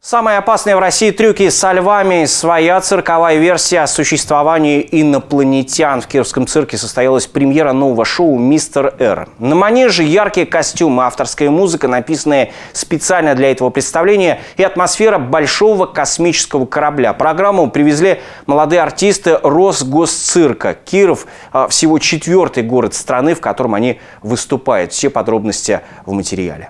Самые опасные в России трюки со львами. Своя цирковая версия о существовании инопланетян. В Кировском цирке состоялась премьера нового шоу «Мистер Р». На манеже яркие костюмы, авторская музыка, написанная специально для этого представления, и атмосфера большого космического корабля. Программу привезли молодые артисты Росгосцирка. Киров – всего 4-й город страны, в котором они выступают. Все подробности в материале.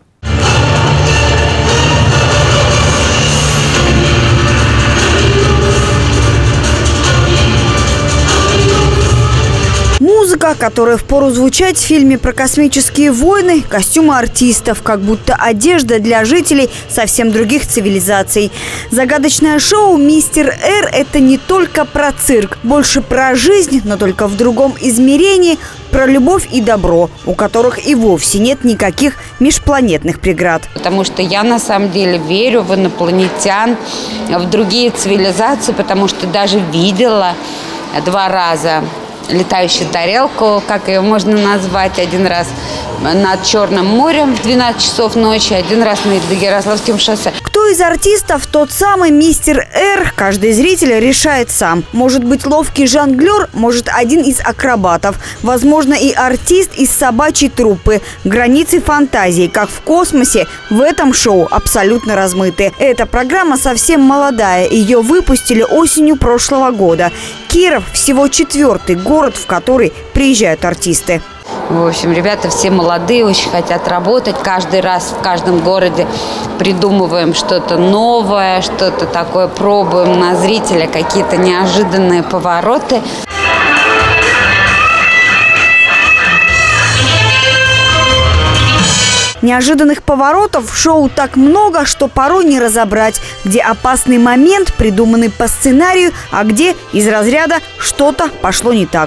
Музыка, которая впору звучать в фильме про космические войны, костюмы артистов, как будто одежда для жителей совсем других цивилизаций. Загадочное шоу «Мистер Р» – это не только про цирк, больше про жизнь, но только в другом измерении, про любовь и добро, у которых и вовсе нет никаких межпланетных преград. Потому что я на самом деле верю в инопланетян, в другие цивилизации, потому что даже видела 2 раза летающую тарелку, как ее можно назвать, 1 раз над Черным морем в 12 часов ночи, 1 раз над Ярославским шоссе. Кто из артистов тот самый мистер Р, каждый зритель решает сам. Может быть ловкий жонглер, может один из акробатов. Возможно и артист из собачьей труппы. Границы фантазии, как в космосе, в этом шоу абсолютно размыты. Эта программа совсем молодая. Ее выпустили осенью прошлого года. Киров всего 4-й город, в который приезжают артисты. В общем, ребята все молодые, очень хотят работать. Каждый раз в каждом городе придумываем что-то новое, что-то такое пробуем на зрителя, какие-то неожиданные повороты. Неожиданных поворотов в шоу так много, что порой не разобрать, где опасный момент, придуманный по сценарию, а где из разряда что-то пошло не так.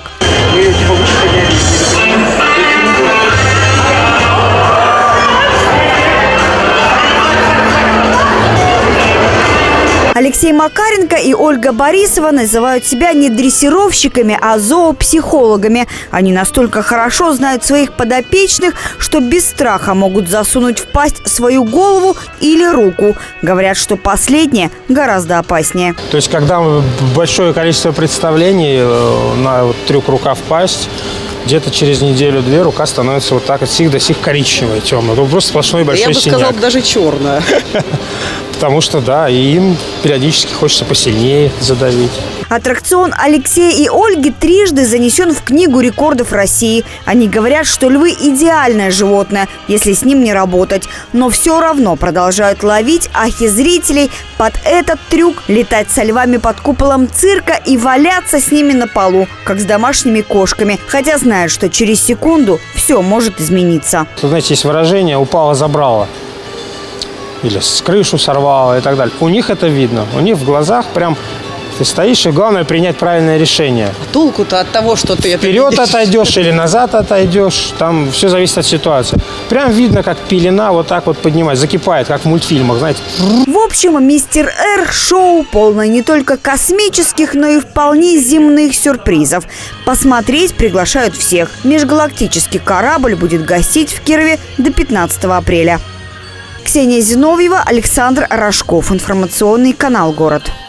Алексей Макаренко и Ольга Борисова называют себя не дрессировщиками, а зоопсихологами. Они настолько хорошо знают своих подопечных, что без страха могут засунуть в пасть свою голову или руку. Говорят, что последнее гораздо опаснее. То есть, когда большое количество представлений на трюк «Рука в пасть», где-то через неделю-2 рука становится вот так от сих до сих коричневая, темная. Это просто сплошной большой синяк. Я бы сказал, даже черная. Потому что, да, и им периодически хочется посильнее задавить. Аттракцион Алексея и Ольги трижды занесен в Книгу рекордов России. Они говорят, что львы – идеальное животное, если с ним не работать. Но все равно продолжают ловить ахи зрителей под этот трюк, летать со львами под куполом цирка и валяться с ними на полу, как с домашними кошками. Хотя знают, что через секунду все может измениться. Тут, знаете, есть выражение «упала, забрала». Или с крышу сорвало и так далее. У них это видно. У них в глазах прям ты стоишь, и главное принять правильное решение. А толку-то от того, что ты вперед отойдешь или назад отойдешь, там все зависит от ситуации. Прям видно, как пелена вот так вот поднимает, закипает, как в мультфильмах, знаете. В общем, «Мистер Р» шоу полное не только космических, но и вполне земных сюрпризов. Посмотреть приглашают всех. Межгалактический корабль будет гостить в Кирове до 15 апреля. Ксения Зиновьева, Александр Рожков. Информационный канал «Город».